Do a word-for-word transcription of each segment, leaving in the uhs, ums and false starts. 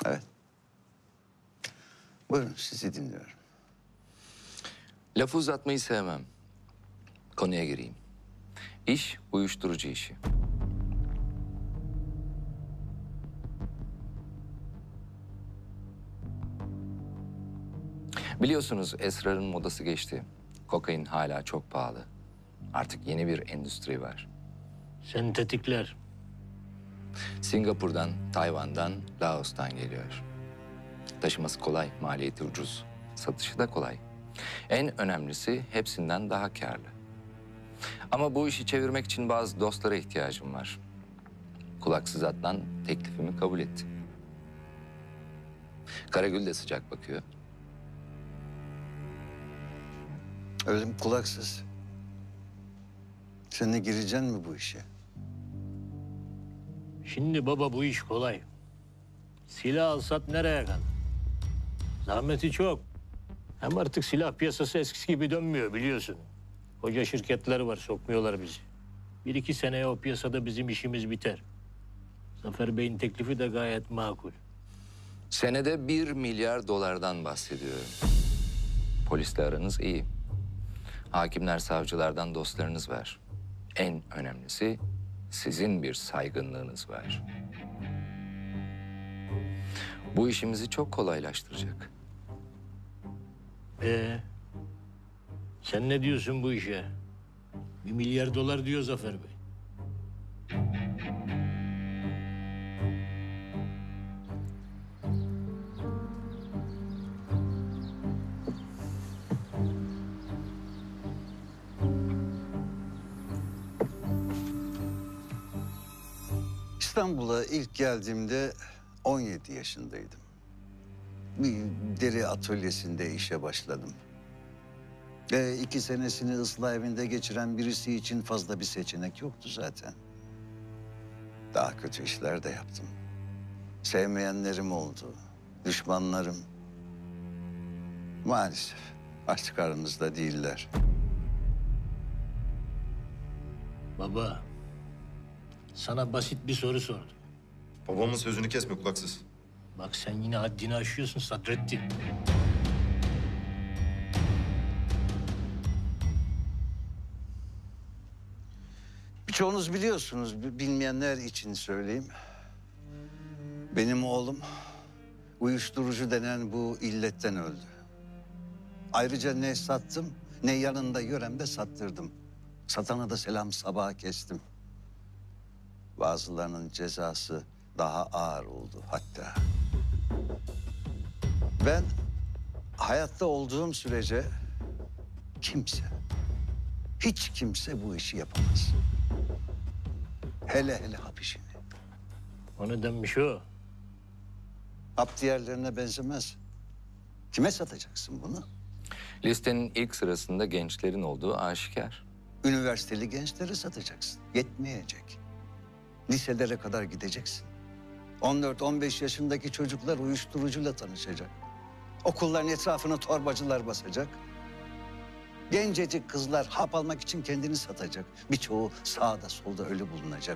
Evet. Buyurun, sizi dinliyorum. Lafı uzatmayı sevmem. Konuya gireyim. İş uyuşturucu işi. Biliyorsunuz esrarın modası geçti. Kokain hala çok pahalı. Artık yeni bir endüstri var. Sentetikler. Singapur'dan, Tayvan'dan, Laos'tan geliyor. Taşıması kolay, maliyeti ucuz. Satışı da kolay. En önemlisi hepsinden daha karlı. Ama bu işi çevirmek için bazı dostlara ihtiyacım var. Kulaksız Adnan teklifimi kabul etti. Karagül de sıcak bakıyor. Öyle mi, kulaksız? Sen de gireceksin mi bu işe? Şimdi baba bu iş kolay. Silah alsat nereye kadar? Zahmeti çok. Hem artık silah piyasası eskisi gibi dönmüyor biliyorsun. Koca şirketler var, sokmuyorlar bizi. Bir iki seneye o piyasada bizim işimiz biter. Zafer Bey'in teklifi de gayet makul. Senede bir milyar dolardan bahsediyorum. Polisle aranız iyi. Hakimler, savcılardan dostlarınız var. En önemlisi sizin bir saygınlığınız var. Bu işimizi çok kolaylaştıracak. Ee, sen ne diyorsun bu işe? Bir milyar dolar diyor Zafer Bey. İstanbul'a ilk geldiğimde on yedi yaşındaydım. Bir deri atölyesinde işe başladım. Ve iki senesini ıslah evinde geçiren birisi için fazla bir seçenek yoktu zaten. Daha kötü işler de yaptım. Sevmeyenlerim oldu, düşmanlarım. Maalesef artık aramızda değiller. Baba, sana basit bir soru sordum. Babamın sözünü kesme kulaksız. Bak sen yine haddini aşıyorsun Sadrettin. Birçoğunuz biliyorsunuz, bilmeyenler için söyleyeyim. Benim oğlum uyuşturucu denen bu illetten öldü. Ayrıca ne sattım, ne yanında yöremde sattırdım. Satana da selam sabaha kestim. Bazılarının cezası daha ağır oldu hatta. Ben hayatta olduğum sürece kimse, hiç kimse bu işi yapamaz. Hele hele hap işini. O nedenmiş o? Hap diğerlerine benzemez. Kime satacaksın bunu? Listenin ilk sırasında gençlerin olduğu aşikar. Üniversiteli gençlere satacaksın. Yetmeyecek. Liselere kadar gideceksin. on dört on beş yaşındaki çocuklar uyuşturucuyla tanışacak. Okulların etrafını torbacılar basacak. Gencecik kızlar hap almak için kendini satacak. Birçoğu sağda solda ölü bulunacak.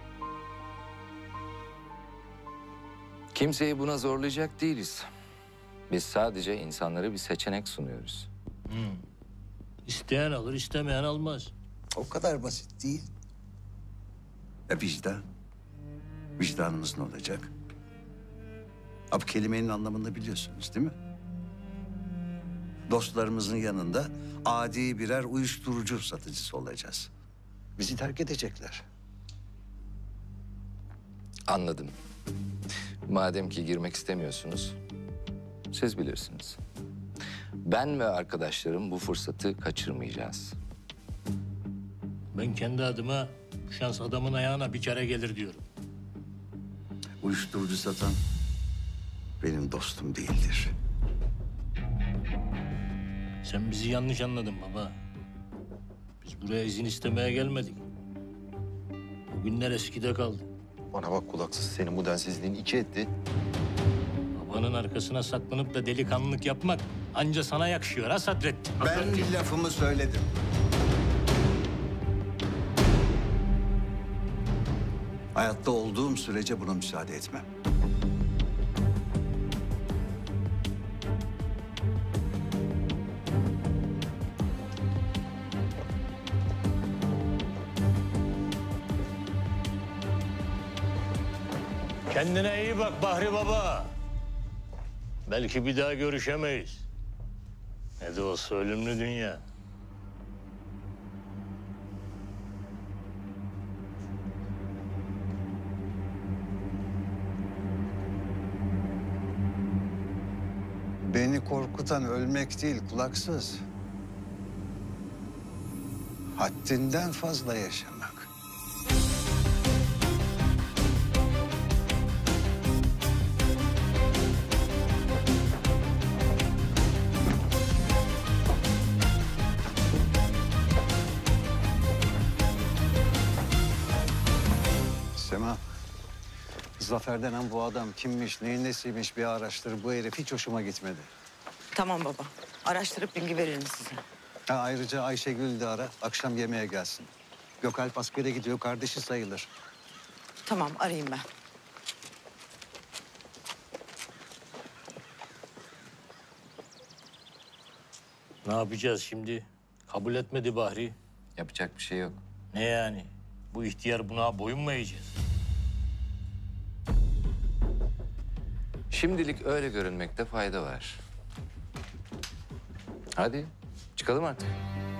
Kimseyi buna zorlayacak değiliz. Biz sadece insanlara bir seçenek sunuyoruz. Hmm. İsteyen alır, istemeyen almaz. O kadar basit değil. Ya vicdan? Vicdanımız ne olacak? Hap kelimenin anlamını biliyorsunuz değil mi? Dostlarımızın yanında adi birer uyuşturucu satıcısı olacağız. Bizi terk edecekler. Anladım. Madem ki girmek istemiyorsunuz, siz bilirsiniz. Ben ve arkadaşlarım bu fırsatı kaçırmayacağız. Ben kendi adıma şans adamın ayağına bir kere gelir diyorum. Uyuşturucu satan benim dostum değildir. Sen bizi yanlış anladın baba. Biz buraya izin istemeye gelmedik. O günler eskide kaldı. Bana bak kulaksız, senin bu densizliğin iki etti. Babanın arkasına saklanıp da delikanlılık yapmak anca sana yakışıyor ha Sadrettin. Ben lafımı söyledim. Hayatta olduğum sürece buna müsaade etmem. Kendine iyi bak Bahri Baba. Belki bir daha görüşemeyiz. Ne de olsa ölümlü dünya. Beni korkutan ölmek değil, kulaksız. Haddinden fazla yaşamak. Sema, Zafer denen bu adam kimmiş, neyin nesiymiş bir araştır. Bu herif hiç hoşuma gitmedi. Tamam baba. Araştırıp bilgi veririm size. Ha, ayrıca Ayşegül'ü de ara, akşam yemeğe gelsin. Gökalp askere gidiyor, kardeşi sayılır. Tamam arayayım ben. Ne yapacağız şimdi? Kabul etmedi Bahri. Yapacak bir şey yok. Ne yani? Bu ihtiyar buna boyun mu eğeceğiz? Şimdilik öyle görünmekte fayda var. Hadi çıkalım artık.